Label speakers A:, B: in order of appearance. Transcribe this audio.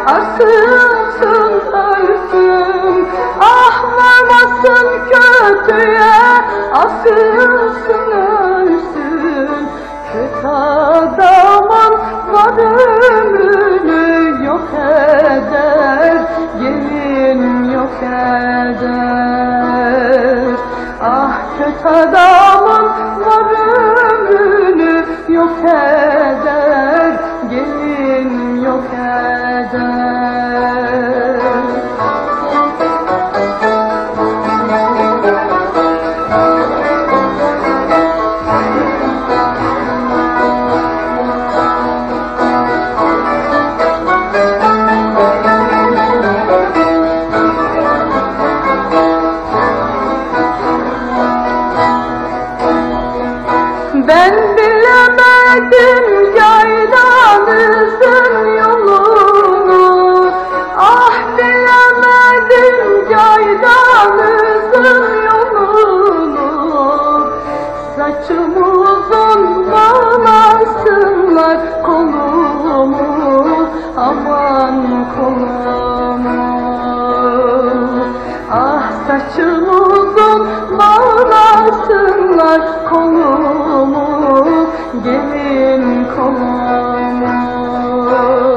A: asılsın ölsün. Ah varmasın kötüye, asılsın ölsün. Kötü adamın var ömrünü yok eder, gelin yok eder. Ah kötü adamın var ömrünü yok eder, gelin yok eder. Ben bilemedim yaylanızın yolunu, ah bilemedim yaylanızın yolunu. Saçımı uzun bağlasınlar kolumu, aman kolumu. Ah saçımı uzun bağlasınlar kolumu, gelin kolumu.